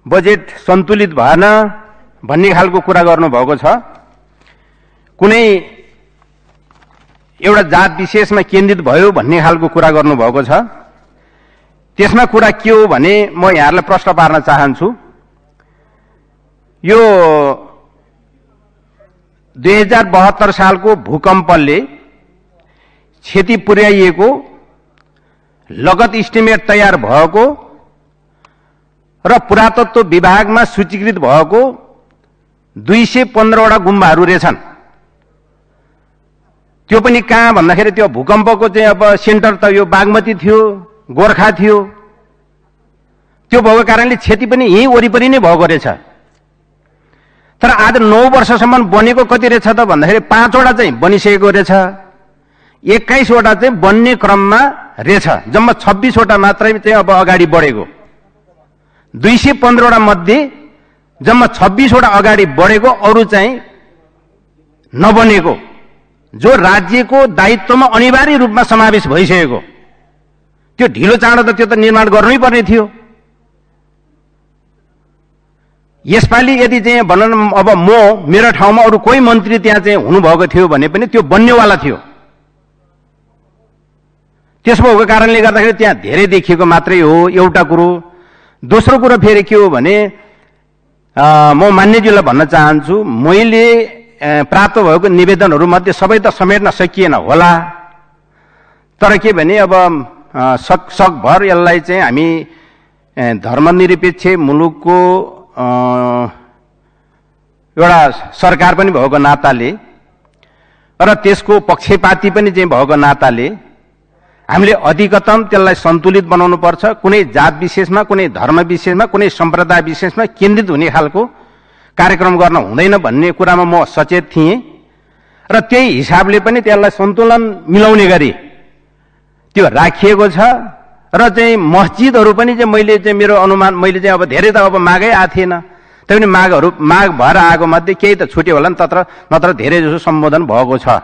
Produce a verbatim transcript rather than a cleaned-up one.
Budget सन्तुलित भएन भन्ने खालको कुरा गर्नुभएको छ। कुनै एउटा जात विशेषमा केन्द्रित भयो भन्ने खालको कुरा गर्नुभएको छ। त्यसमा कुरा के हो भने म यहाँहरूलाई प्रश्न पार्न चाहन्छु। यो दुई हजार बहत्तर सालको भूकम्पले क्षति पुर्याइएको लगत इस्टिमेट तयार भएको र पुरातत्व विभागमा सूचीकृत भएको दुई सय पन्ध्रवटा गुम्बाहरू रहेछन्। त्यो पनि कहाँ भन्दाखेरि त्यो भूकम्पको चाहिँ अब सेन्टर त यो बागमती थियो, गोर्खा थियो। त्यो भएको कारणले क्षति पनि यही वरिपरि नै भएको रहेछ। तर आज नौ वर्षसम्म बनेको कति रहेछ त भन्दाखेरि पाँचवटा चाहिँ बनिसकेको रहेछ, एक्काइसवटा चाहिँ बन्ने क्रममा रहेछ। जम्मा छब्बिसवटा मात्रै चाहिँ अब अगाडि बढेको। दुई सय पन्ध्रवटा मध्ये जम्मा छब्बिसवटा अगाडि बढेको, अरू चाहिँ नबनेको, जो राज्यको दायित्वमा अनिवार्य रूपमा समावेश भइसकेको। त्यो ढिलो चाँडो त त्यो त निर्माण गर्नै पर्ने थियो। यसपालि यदि चाहिँ भनौँ अब म मेरो ठाउँमा अरू कोही मन्त्री त्यहाँ चाहिँ हुनुभएको थियो भने पनि त्यो बन्नेवाला थियो। त्यसो भएको कारणले गर्दाखेरि त्यहाँ धेरै देखिएको मात्रै हो एउटा कुरो। दोस्रो कुरो फेरि के हो भने म मान्यज्यूलाई भन्न चाहन्छु, मैले प्राप्त भएको निवेदनहरू मध्ये सबै त समेट्न सकिएन होला, तर के भने अब सक सकभर यसलाई चाहिँ हामी धर्मनिरपेक्ष मुलुकको एउटा सरकार पनि भएको नाताले र त्यसको पक्षपाती पनि चाहिँ भएको नाताले हामीले अधिकतम त्यसलाई सन्तुलित बनाउनु पर्छ। कुनै जात विशेषमा, कुनै धर्म विशेषमा, कुनै सम्प्रदाय विशेषमा केन्द्रित हुने खालको कार्यक्रम गर्न हुँदैन भन्ने कुरामा म सचेत थिएँ र त्यही हिसाबले पनि त्यसलाई सन्तुलन मिलाउने गरी त्यो राखिएको छ। र चाहिँ मस्जिदहरू पनि चाहिँ मैले चाहिँ मेरो अनुमान मैले चाहिँ अब धेरै त अब मागै आएको थिएन, तैपनि मागहरू माग भएर आएको मध्ये केही त छुट्यो होला नि, तत्र नत्र धेरै जसो सम्बोधन भएको छ।